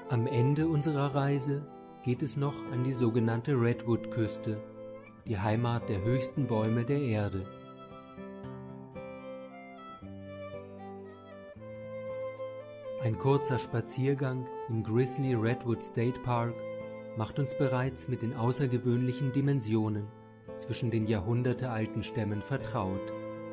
Am Ende unserer Reise geht es noch an die sogenannte Redwood-Küste, die Heimat der höchsten Bäume der Erde. Ein kurzer Spaziergang im Grizzly Redwood State Park macht uns bereits mit den außergewöhnlichen Dimensionen zwischen den jahrhundertealten Stämmen vertraut.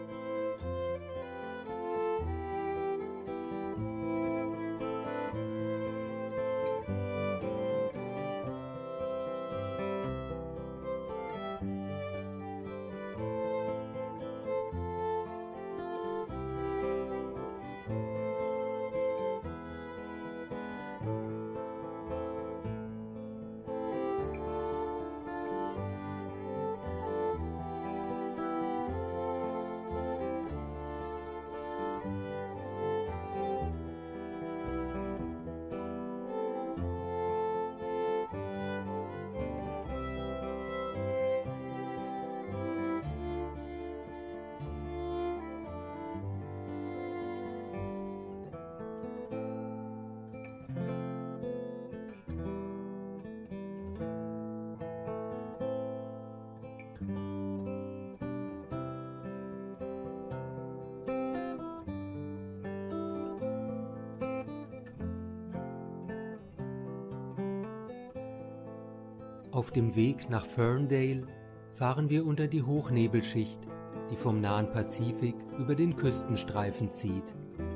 Auf dem Weg nach Ferndale fahren wir unter die Hochnebelschicht, die vom nahen Pazifik über den Küstenstreifen zieht.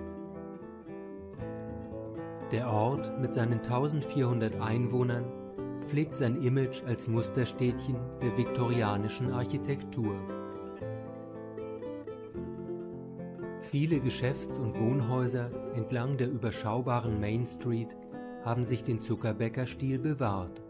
Der Ort mit seinen 1400 Einwohnern pflegt sein Image als Musterstädtchen der viktorianischen Architektur. Viele Geschäfts- und Wohnhäuser entlang der überschaubaren Main Street haben sich den Zuckerbäcker-Stil bewahrt.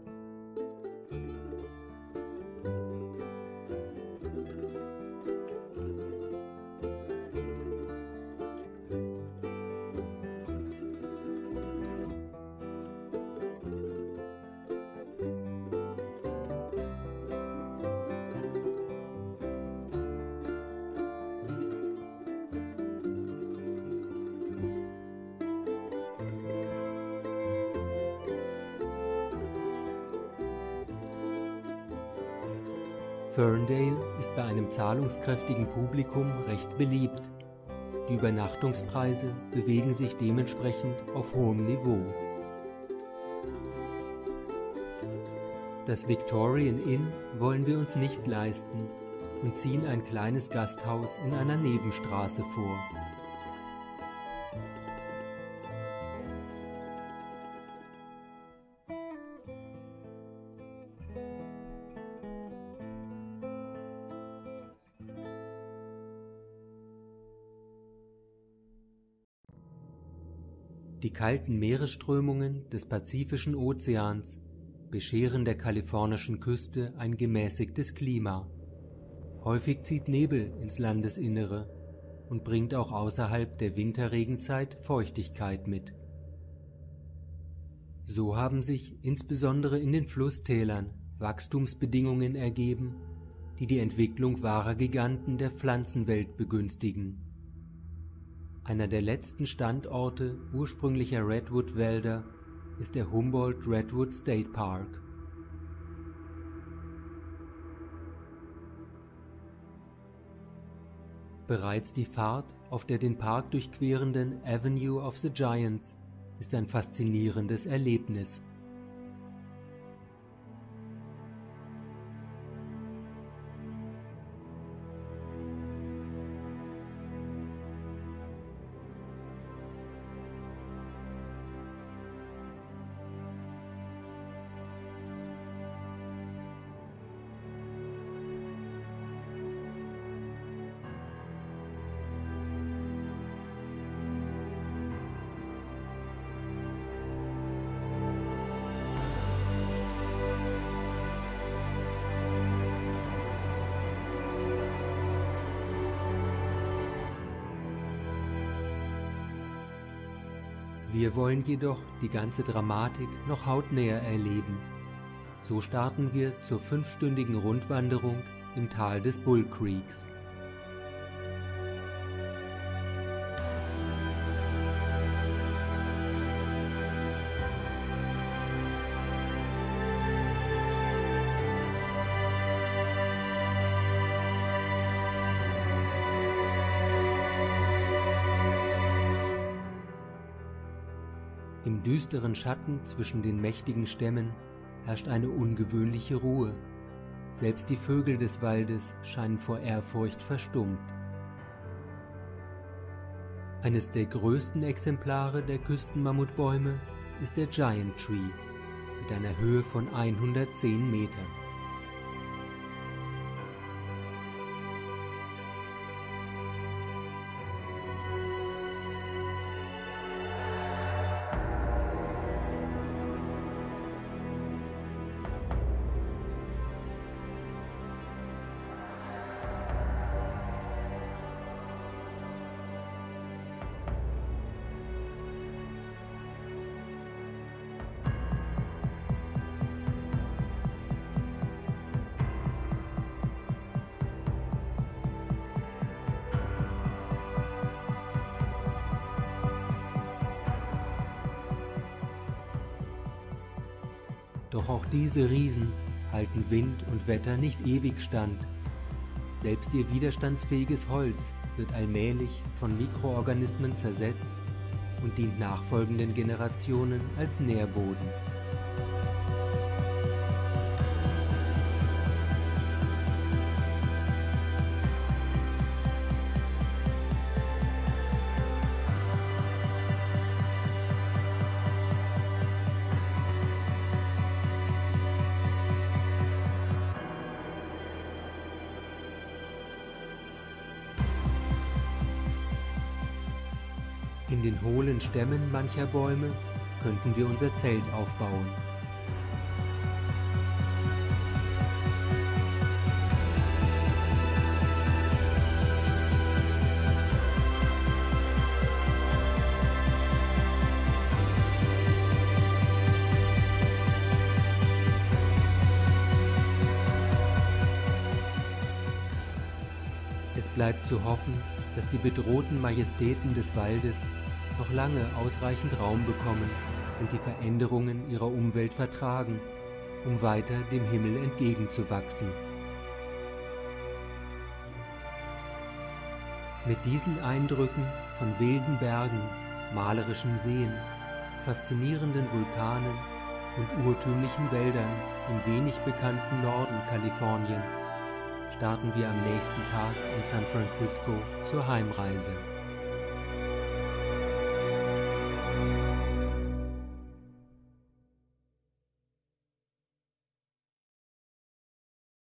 Ferndale ist bei einem zahlungskräftigen Publikum recht beliebt. Die Übernachtungspreise bewegen sich dementsprechend auf hohem Niveau. Das Victorian Inn wollen wir uns nicht leisten und ziehen ein kleines Gasthaus in einer Nebenstraße vor. Die kalten Meeresströmungen des Pazifischen Ozeans bescheren der kalifornischen Küste ein gemäßigtes Klima. Häufig zieht Nebel ins Landesinnere und bringt auch außerhalb der Winterregenzeit Feuchtigkeit mit. So haben sich insbesondere in den Flusstälern Wachstumsbedingungen ergeben, die die Entwicklung wahrer Giganten der Pflanzenwelt begünstigen. Einer der letzten Standorte ursprünglicher Redwood-Wälder ist der Humboldt Redwood State Park. Bereits die Fahrt auf der den Park durchquerenden Avenue of the Giants ist ein faszinierendes Erlebnis. Wir wollen jedoch die ganze Dramatik noch hautnäher erleben. So starten wir zur 5-stündigen Rundwanderung im Tal des Bull Creeks. Im düsteren Schatten zwischen den mächtigen Stämmen herrscht eine ungewöhnliche Ruhe. Selbst die Vögel des Waldes scheinen vor Ehrfurcht verstummt. Eines der größten Exemplare der Küstenmammutbäume ist der Giant Tree mit einer Höhe von 110 Metern. Doch auch diese Riesen halten Wind und Wetter nicht ewig stand. Selbst ihr widerstandsfähiges Holz wird allmählich von Mikroorganismen zersetzt und dient nachfolgenden Generationen als Nährboden. In den hohlen Stämmen mancher Bäume könnten wir unser Zelt aufbauen. Es bleibt zu hoffen, dass die bedrohten Majestäten des Waldes noch lange ausreichend Raum bekommen und die Veränderungen ihrer Umwelt vertragen, um weiter dem Himmel entgegenzuwachsen. Mit diesen Eindrücken von wilden Bergen, malerischen Seen, faszinierenden Vulkanen und urtümlichen Wäldern im wenig bekannten Norden Kaliforniens starten wir am nächsten Tag in San Francisco zur Heimreise.